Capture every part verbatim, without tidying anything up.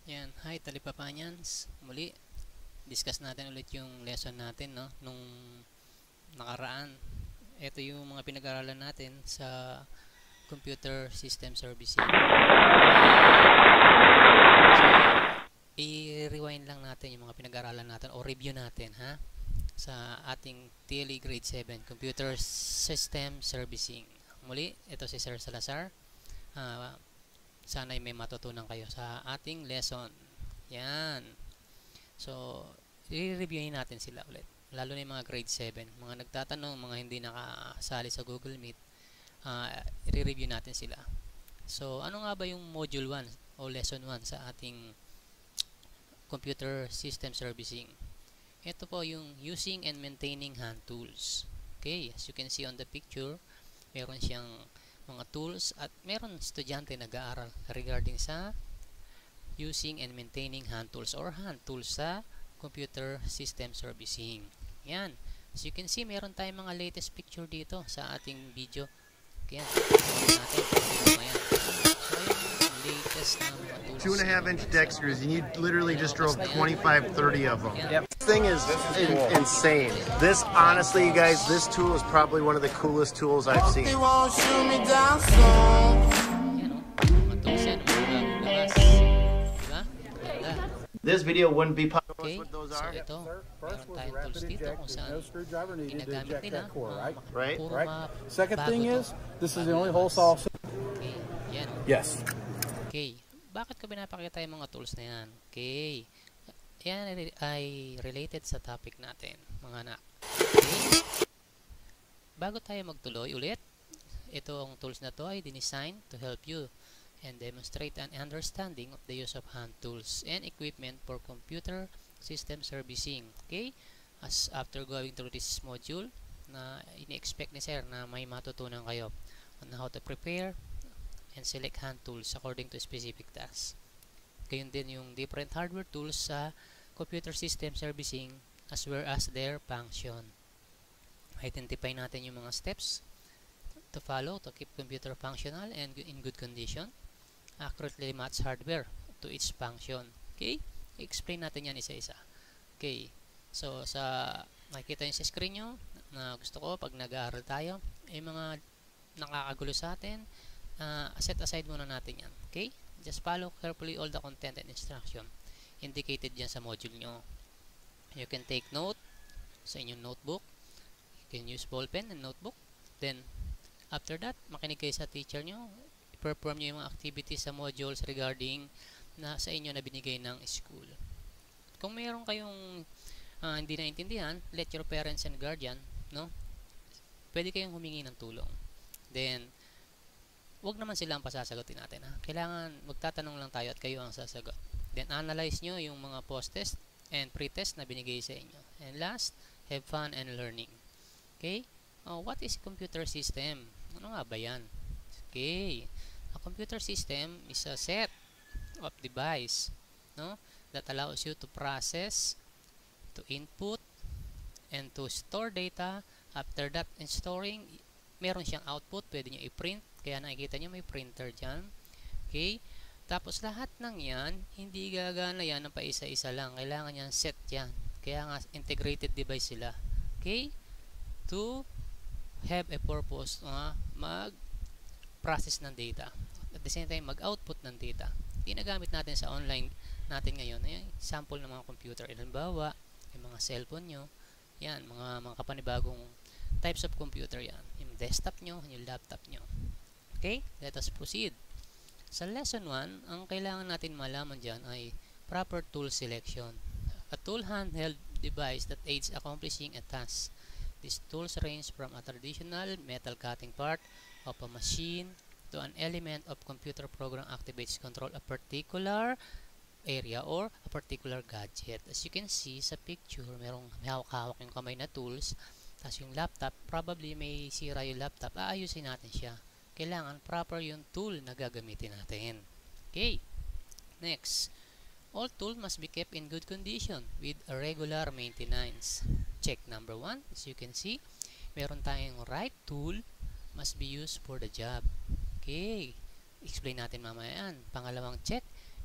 Yan, hi Talipapanyans. Muli, discuss natin ulit yung lesson natin, no, nung nakaraan. Ito yung mga pinag-aralan natin sa computer system servicing. So, i-rewind lang natin yung mga pinag-aralan natin o review natin, ha, sa ating T L E Grade seven, Computer System Servicing. Muli, ito si Sir Salazar. Uh, sana'y may matutunan kayo sa ating lesson. Yan. So, i-reviewin natin sila ulit. Lalo na yung mga grade seven. Mga nagtatanong, mga hindi nakasali sa Google Meet, uh, i-review natin sila. So, ano nga ba yung module one o lesson one sa ating computer system servicing? Ito po yung using and maintaining hand tools. Okay, as you can see on the picture, meron siyang mga tools at meron estudyante nag-aaral regarding sa using and maintaining hand tools or hand tools sa computer system servicing. Yan. As you can see, meron tayong mga latest picture dito sa ating video. Yan. Natin. Ayan. So, yung latest na mga tools. Two and a half inch deck screws, and you literally just drove twenty-five, thirty of them. Yep. This thing is in, insane. This, honestly, you guys, this tool is probably one of the coolest tools I've seen. Yan, o. Mga tools yan. Mga lakas. Diba? Ganda. This video wouldn't be possible. Okay, What those so are. ito, meron tayong tools dito kung saan ginagamit nila. right? Right. Puro Right. mga Second bago thing to. is, this is the Bago only labas. hole saw. Okay, yan. Yes. Okay, bakit ko pinapakita yung mga tools na yan? Okay, yan ay- ay related sa topic natin, mga anak. Okay, bago tayo magtuloy ulit, ito ang tools na to ay dinesign to help you and demonstrate an understanding of the use of hand tools and equipment for computer system servicing. Okay, as after going through this module, na ini-expect ni sir na may matutunan kayo on how to prepare and select hand tools according to specific tasks. Gayon din yung different hardware tools sa computer system servicing as well as their function. Identify natin yung mga steps to follow to keep computer functional and in good condition. Accurately match hardware to its function. Okay? I-explain natin yan isa-isa. Okay. So, sa makikita nyo sa screen nyo, na gusto ko pag nag-aaral tayo, ay mga nakakagulo sa atin, uh, set aside muna natin yan. Okay? Just follow carefully all the content and instruction indicated dyan sa module nyo. You can take note sa inyong notebook. You can use ballpen and notebook. Then, after that, makinig kayo sa teacher nyo. I-perform nyo yung mga activities sa modules regarding na sa inyo na binigay ng school. Kung mayroon kayong uh, hindi naintindihan, let your parents and guardian, no? Pwede kayong humingi ng tulong. Then, wag naman sila ang pasasagutin natin. Ha? Kailangan magtatanong lang tayo at kayo ang sasagot. Then, analyze nyo yung mga post-test and pre-test na binigay sa inyo. And last, have fun and learning. Okay? Oh, what is computer system? Ano nga ba yan? Okay. A computer system is a set of device, no, that allows you to process, to input, and to store data. After that, in storing, meron siyang output, pwede nyo i-print, kaya nakikita nyo may printer dyan. Okay? Tapos lahat ng yan, hindi gagana yan ng paisa-isa lang. Kailangan yan set yan. Kaya nga, integrated device sila. Okay? To have a purpose, uh, mag-process ng data. At the same time, mag-output ng data. Ginagamit natin sa online natin ngayon, ay sample ng mga computer. Halimbawa, yung mga cellphone nyo, yan, mga, mga kapanibagong types of computer yan. Yung desktop nyo, yung laptop nyo. Okay? Let us proceed. Sa lesson one, ang kailangan natin malaman dyan ay proper tool selection. A tool handheld device that aids accomplishing a task. These tools range from a traditional metal cutting part of a machine to an element of computer program activates control a particular area or a particular gadget. As you can see sa picture, merong hawak-hawak yung kamay na tools. Tapos yung laptop, probably may sira yung laptop, aayusin natin siya. Kailangan proper yung tool na gagamitin natin. Okay. Next. All tools must be kept in good condition with a regular maintenance. Check number one. As you can see, meron tayong right tool must be used for the job. Okay. Explain natin mamaya yan. Pangalawang check,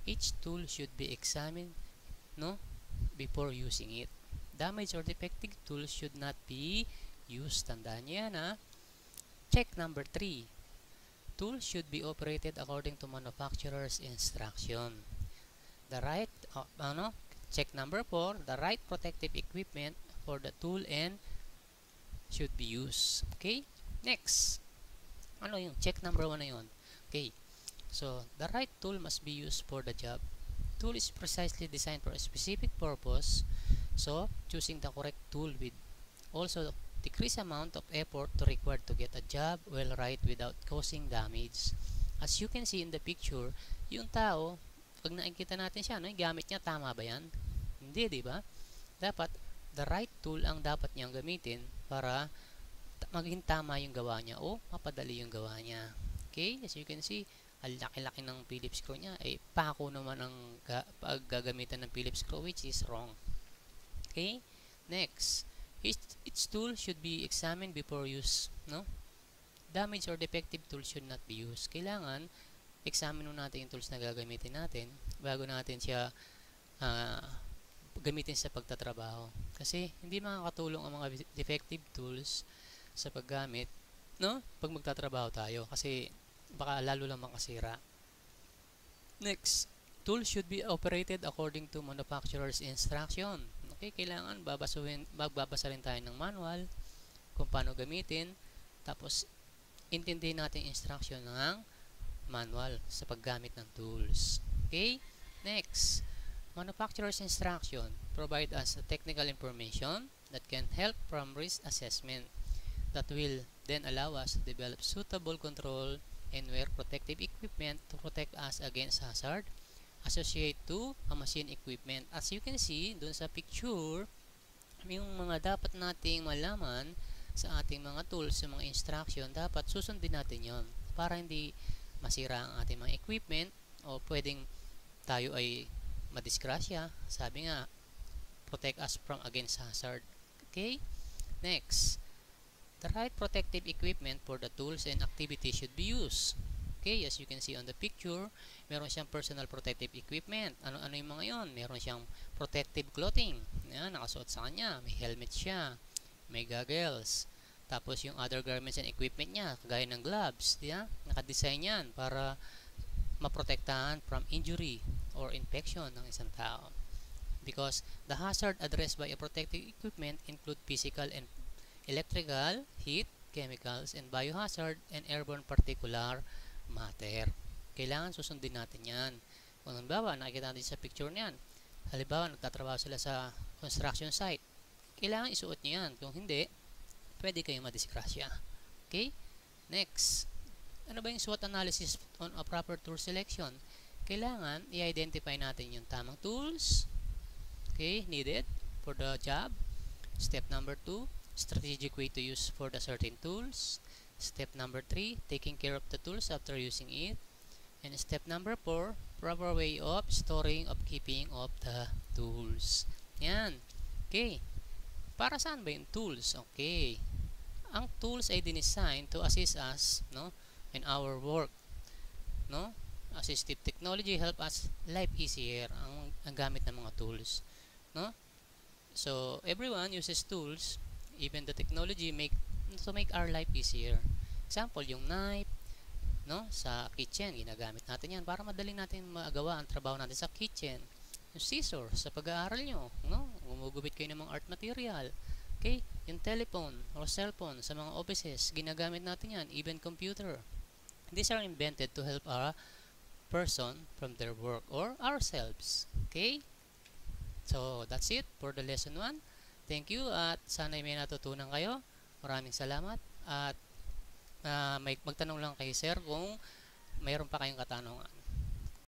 Each tool should be examined, no, before using it. Damaged or defective tools should not be used. Tandaan niyo yan, ha? Check number three. Tools should be operated according to manufacturer's instruction. The right, uh, ano? Check number four. The right protective equipment for the tool and should be used. Okay? Next. Ano yung check number one na yun? Okay. So, the right tool must be used for the job. Tool is precisely designed for a specific purpose. So, choosing the correct tool with also decrease amount of effort to required to get a job well right without causing damage. As you can see in the picture, yung tao, pag nakikita natin siya, no, yung gamit niya, tama ba yan? Hindi, di ba? Dapat, the right tool ang dapat niyang gamitin para maging tama yung gawa niya o mapadali yung gawa niya. Okay? As you can see, ang laki-laki ng Phillips screw niya, eh, pako naman ang ga paggagamitan ng Phillips screw, which is wrong. Okay? Next. Each, each tool should be examined before use. No? Damaged or defective tools should not be used. Kailangan, examine natin yung tools na gagamitin natin bago natin siya uh, gamitin sa pagtatrabaho. Kasi, hindi makakatulong ang mga defective tools sa paggamit, no? Pag magtatrabaho tayo. Kasi, baka lalo lang makasira. Next, tools should be operated according to manufacturer's instruction. Okay, kailangan babasuhin, magbabasa rin tayo ng manual kung paano gamitin, tapos intindihin natin instruction ng manual sa paggamit ng tools. Okay, next, manufacturer's instruction provide us a technical information that can help from risk assessment that will then allow us to develop suitable control and wear protective equipment to protect us against hazard associated to a machine equipment. As you can see dun sa picture, yung mga dapat nating malaman sa ating mga tools, sa mga instruction, dapat susundin natin yon para hindi masira ang ating mga equipment o pwedeng tayo ay madisgrasya. Sabi nga, protect us from against hazard. Okay? Next, the right protective equipment for the tools and activities should be used. Okay, as you can see on the picture, meron siyang personal protective equipment. Ano-ano yung mga yon? Meron siyang protective clothing. Yan, nakasuot sa kanya. May helmet siya. May goggles. Tapos yung other garments and equipment niya, kagaya ng gloves. Diba? Nakadesign yan para maprotektahan from injury or infection ng isang tao. Because the hazard addressed by a protective equipment include physical and electrical, heat, chemicals, and biohazard, and airborne particular matter. Kailangan susundin natin yan. Kung halimbawa, nakikita natin sa picture niyan, halimbawa, nagtatrabaho sila sa construction site, kailangan isuot niyo yan. Kung hindi, pwede kayong madisgrasya. Okay? Next, ano ba yung SWOT analysis on a proper tool selection? Kailangan i-identify natin yung tamang tools, okay, needed for the job. Step number two, strategic way to use for the certain tools. Step number three, taking care of the tools after using it. And step number four, proper way of storing, of keeping of the tools. Yan. Okay. Para saan ba yung tools? Okay. Ang tools ay dinesign to assist us, no, in our work. No? Assistive technology help us life easier ang, ang gamit ng mga tools. No? So, everyone uses tools, even the technology make to make our life easier. Example, yung knife, no, sa kitchen, ginagamit natin yan para madaling natin magawa ang trabaho natin sa kitchen. Yung scissor, sa pag-aaral nyo, no, gumugubit kayo ng mga art material. Okay, yung telephone or cellphone sa mga offices, ginagamit natin yan, even computer. These are invented to help our person from their work or ourselves. Okay, so that's it for the lesson one. Thank you at sana may natutunan kayo. Maraming salamat at uh, may magtanong lang kay sir kung mayroon pa kayong katanungan.